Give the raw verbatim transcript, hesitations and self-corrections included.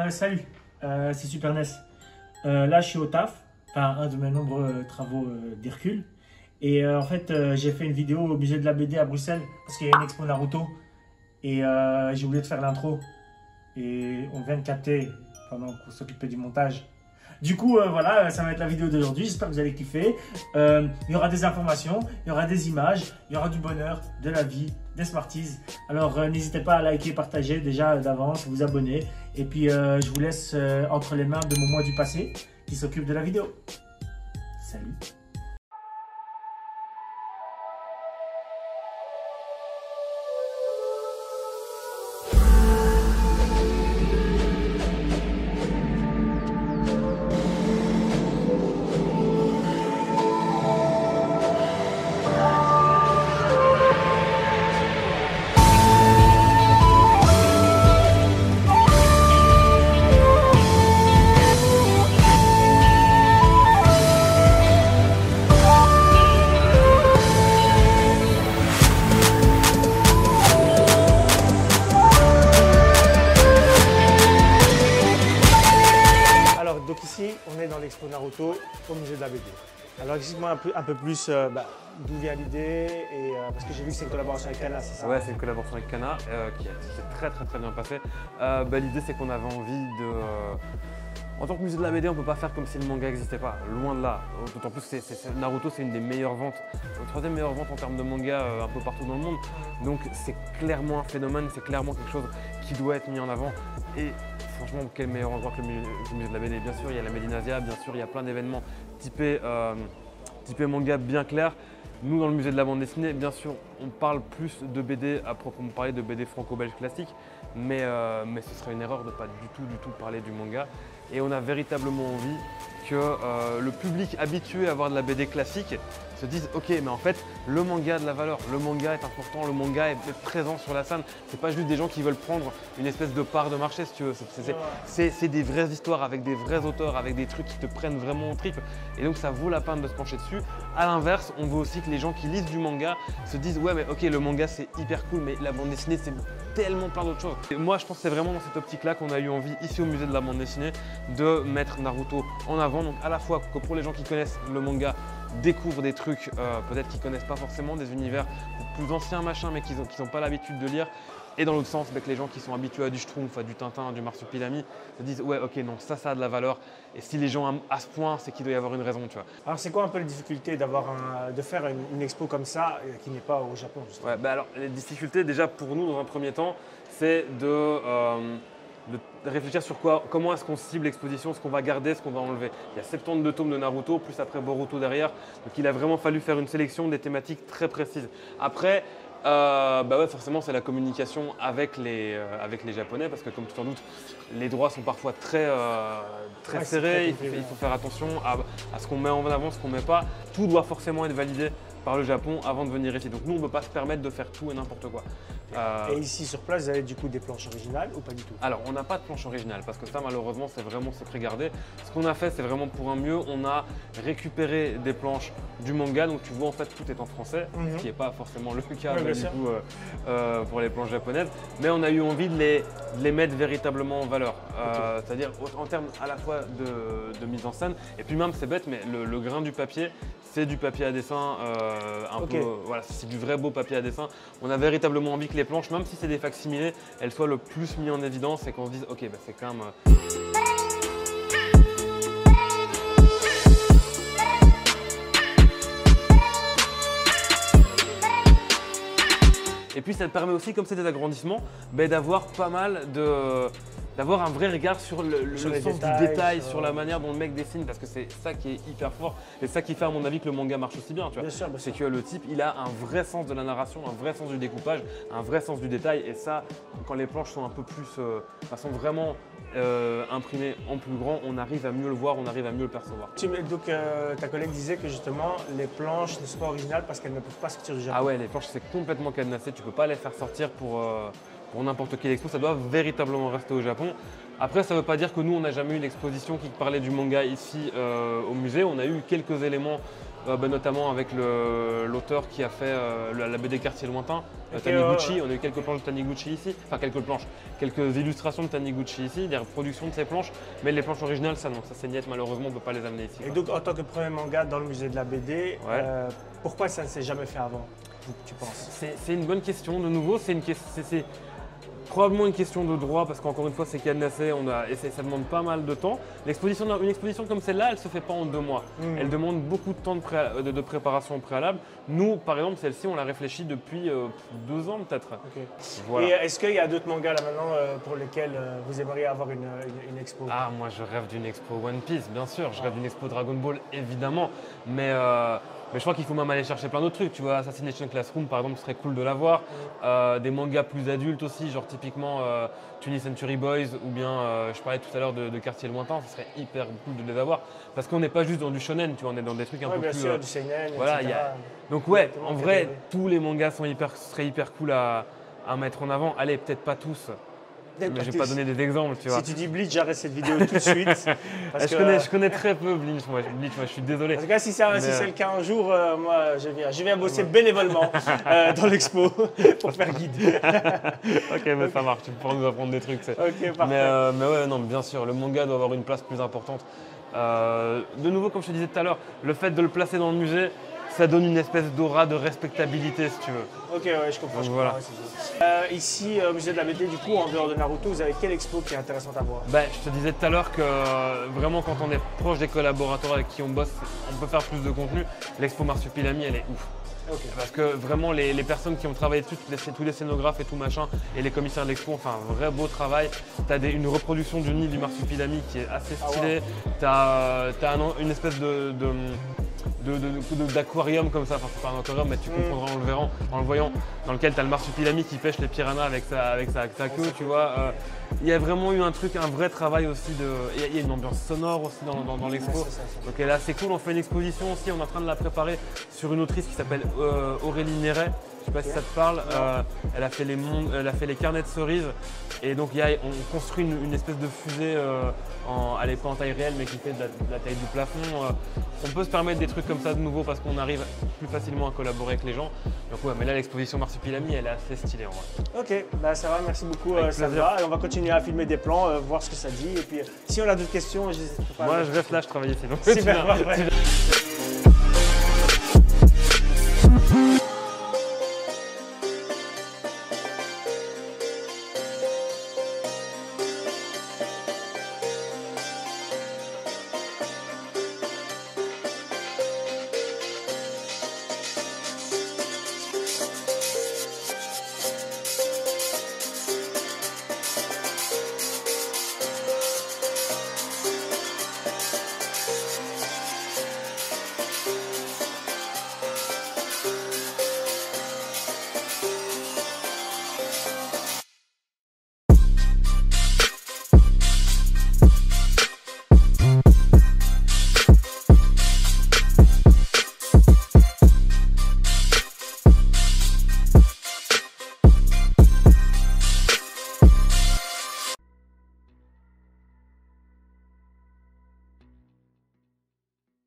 Euh, salut, euh, c'est Super N E S. Euh, là, je suis au taf, enfin, un de mes nombreux travaux euh, d'Hercule. Et euh, en fait, euh, j'ai fait une vidéo au musée de la B D à Bruxelles parce qu'il y a une expo Naruto. Et euh, j'ai oublié de faire l'intro. Et on vient de capter pendant qu'on s'occupait du montage. Du coup, euh, voilà, ça va être la vidéo d'aujourd'hui. J'espère que vous allez kiffer. Euh, il y aura des informations, il y aura des images, il y aura du bonheur, de la vie, des Smarties. Alors, euh, n'hésitez pas à liker, partager déjà d'avance, vous abonner. Et puis, euh, je vous laisse euh, entre les mains de mon moi du passé qui s'occupe de la vidéo. Salut. Donc ici, on est dans l'expo Naruto au musée de la B D. Alors explique-moi un peu, un peu plus euh, bah, d'où vient l'idée, et euh, parce que j'ai vu que c'est une collaboration avec Kana, c'est ça? Ouais, c'est une collaboration avec Kana euh, qui s'est très très très bien passée. Euh, bah, l'idée c'est qu'on avait envie de... Euh, en tant que musée de la B D, on ne peut pas faire comme si le manga n'existait pas, loin de là. D'autant plus que c'est, c'est, Naruto c'est une des meilleures ventes, la troisième meilleure vente en termes de manga euh, un peu partout dans le monde. Donc c'est clairement un phénomène, c'est clairement quelque chose qui doit être mis en avant. Et franchement, quel meilleur endroit que le musée, le musée de la B D. Bien sûr, il y a la Medinasia, bien sûr, il y a plein d'événements typés, euh, typés manga bien clairs. Nous, dans le musée de la bande dessinée, bien sûr, on parle plus de B D à proprement parler de B D franco-belge classique, mais, euh, mais ce serait une erreur de ne pas du tout, du tout parler du manga. Et on a véritablement envie que euh, le public habitué à voir de la B D classique se dise ok, mais en fait le manga a de la valeur, le manga est important, le manga est présent sur la scène. C'est pas juste des gens qui veulent prendre une espèce de part de marché, si tu veux. C'est des vraies histoires avec des vrais auteurs, avec des trucs qui te prennent vraiment au trip. Et donc ça vaut la peine de se pencher dessus. À l'inverse, on veut aussi que les gens qui lisent du manga se disent ouais, mais ok, le manga c'est hyper cool, mais la bande dessinée c'est tellement plein d'autres choses. Et moi, je pense que c'est vraiment dans cette optique-là qu'on a eu envie ici au musée de la bande dessinée de mettre Naruto en avant. Donc à la fois que pour les gens qui connaissent le manga, découvrent des trucs euh, peut-être qu'ils ne connaissent pas forcément, des univers plus anciens machin, mais qu'ils n'ont qu'ils n'ont pas l'habitude de lire. Et dans l'autre sens, avec les gens qui sont habitués à du Schtroumpf, à du Tintin, à du Marsupilami, se disent ouais, ok, non, ça, ça a de la valeur. Et si les gens à ce point, c'est qu'il doit y avoir une raison, tu vois. Alors c'est quoi un peu la difficulté d'avoir un, de faire une, une expo comme ça euh, qui n'est pas au Japon justement? Ouais, bah alors les difficultés déjà pour nous dans un premier temps, c'est de, euh, de réfléchir sur quoi, comment est-ce qu'on cible l'exposition, ce qu'on va garder, ce qu'on va enlever. Il y a soixante-douze tomes de Naruto, plus après Boruto derrière, donc il a vraiment fallu faire une sélection des thématiques très précises. Après, Euh, bah ouais, forcément, c'est la communication avec les, euh, avec les Japonais parce que, comme tu t'en doutes, les droits sont parfois très, euh, très ouais, serrés. très il, faut, il faut faire attention à, à ce qu'on met en avant, ce qu'on ne met pas. Tout doit forcément être validé par le Japon avant de venir ici. Donc, nous, on ne peut pas se permettre de faire tout et n'importe quoi. Euh, et ici, sur place, vous avez du coup des planches originales ou pas du tout? Alors, on n'a pas de planche originale parce que ça, malheureusement, c'est vraiment secret gardé. Ce qu'on a fait, c'est vraiment pour un mieux. On a récupéré des planches du manga. Donc, tu vois, en fait, tout est en français, mm-hmm. ce qui n'est pas forcément le cas ouais, bah, du coup, euh, euh, pour les planches japonaises. Mais on a eu envie de les, de les mettre véritablement en valeur. Euh, okay. C'est-à-dire en termes à la fois de, de mise en scène. Et puis même, c'est bête, mais le, le grain du papier, c'est du papier à dessin. Euh, un okay. peu, voilà, c'est du vrai beau papier à dessin. On a véritablement envie que les planches, même si c'est des facsimilés, elles soient le plus mis en évidence et qu'on se dise ok, bah, c'est quand même… Euh... Et puis ça te permet aussi, comme c'est des agrandissements, bah, d'avoir pas mal de… d'avoir un vrai regard sur le, le, sur le sens détails, du détail, sur... sur la manière dont le mec dessine, parce que c'est ça qui est hyper fort et ça qui fait à mon avis que le manga marche aussi bien. bien c'est que le type, il a un vrai sens de la narration, un vrai sens du découpage, un vrai sens du détail et ça, quand les planches sont un peu plus, euh, sont vraiment euh, imprimées en plus grand, on arrive à mieux le voir, on arrive à mieux le percevoir. Donc euh, ta collègue disait que justement les planches ne sont pas originales parce qu'elles ne peuvent pas sortir du Japon. Ah ouais, les planches c'est complètement cadenassé, tu peux pas les faire sortir pour… Euh, pour n'importe quelle expo, ça doit véritablement rester au Japon. Après, ça ne veut pas dire que nous, on n'a jamais eu une exposition qui parlait du manga ici euh, au musée. On a eu quelques éléments euh, bah, notamment avec l'auteur qui a fait euh, la, la B D Quartier Lointain, Okay, Taniguchi. ouais, ouais. On a eu quelques planches de Taniguchi ici, enfin quelques planches, quelques illustrations de Taniguchi ici, des reproductions de ces planches, mais les planches originales, ça non, ça c'est net, malheureusement on ne peut pas les amener ici. Et quoi. donc en tant que premier manga dans le musée de la B D, Ouais. euh, pourquoi ça ne s'est jamais fait avant, tu penses? C'est une bonne question, de nouveau, c'est une question. Probablement une question de droit parce qu'encore une fois c'est cadenassé, on a, et ça demande pas mal de temps. L'exposition, une exposition comme celle-là, elle ne se fait pas en deux mois. Mmh. Elle demande beaucoup de temps de, pré de, de préparation au préalable. Nous, par exemple, celle-ci, on l'a réfléchie depuis euh, deux ans peut-être. Okay. Voilà. Et est-ce qu'il y a d'autres mangas là maintenant euh, pour lesquels euh, vous aimeriez avoir une, une, une expo? Ah, moi je rêve d'une expo One Piece, bien sûr. Je rêve d'une expo Dragon Ball, évidemment. Mais euh, Mais je crois qu'il faut même aller chercher plein d'autres trucs. Tu vois, Assassination Classroom, par exemple, ce serait cool de l'avoir. Euh, des mangas plus adultes aussi, genre typiquement euh, twentieth Century Boys ou bien, euh, je parlais tout à l'heure de, de Quartier Lointain. Ce serait hyper cool de les avoir. Parce qu'on n'est pas juste dans du shonen, tu vois, on est dans des trucs un ouais, peu bien plus… sûr, euh, du seinen, voilà, et cetera. y a… Donc ouais, Exactement, en vrai, cadré. tous les mangas sont hyper, seraient hyper cool à, à mettre en avant. Allez, peut-être pas tous. Mais je vais pas donner des exemples, tu vois. Si tu dis Bleach, j'arrête cette vidéo tout de suite. Parce je, que, connais, euh, je connais très peu Bleach, moi, Bleach, moi je suis désolé. En tout cas, si c'est Mais, si euh, le cas un jour, euh, moi je viens, je viens bosser bénévolement euh, dans l'expo pour faire guide. Ok, mais ça marche, tu pourras nous apprendre des trucs. Ok, parfait. Mais, euh, mais ouais, non, bien sûr, le manga doit avoir une place plus importante. Euh, de nouveau, comme je te disais tout à l'heure, le fait de le placer dans le musée, ça donne une espèce d'aura de respectabilité, si tu veux. Ok, ouais, je comprends. Donc je voilà. comprends, ouais, c'est ça. Euh, ici, euh, au musée de la B D, du coup, en dehors de Naruto, vous avez quelle expo qui est intéressante à voir? Ben, je te disais tout à l'heure que euh, vraiment quand on est proche des collaborateurs avec qui on bosse, on peut faire plus de contenu. L'expo Marsupilami, elle est ouf. Ok. Parce que vraiment les, les personnes qui ont travaillé dessus, les, tous les scénographes et tout machin, et les commissaires de l'expo ont fait un vrai beau travail. Tu as une reproduction du nid du Marsupilami qui est assez stylée. Ah, wow. Tu as, as une espèce de… de d'aquarium comme ça, enfin c'est pas un aquarium mais tu comprendras en le verrant, en le voyant, dans lequel tu as le marsupilami qui pêche les piranhas avec sa, avec sa, avec sa queue, tu vois. Euh, il y a vraiment eu un truc, un vrai travail aussi de… Il y a une ambiance sonore aussi dans, dans, dans l'expo. Donc là c'est cool, on fait une exposition aussi, on est en train de la préparer sur une autrice qui s'appelle euh, Aurélie Néret. Je sais pas si ça te parle, euh, elle, a fait les mondes, elle a fait les carnets de cerises et donc y a, on construit une, une espèce de fusée, euh, en, elle n'est pas en taille réelle mais qui fait de la, de la taille du plafond. Euh, on peut se permettre des trucs comme ça de nouveau parce qu'on arrive plus facilement à collaborer avec les gens. Donc ouais, mais là l'exposition Marsupilami elle est assez stylée en vrai. Ok, bah ça va, merci beaucoup Avec euh, Salva. Et on va continuer à filmer des plans, euh, voir ce que ça dit. Et puis euh, si on a d'autres questions, j'hésite pas. Moi je reste là, je travaille ici. Donc Super, parfait.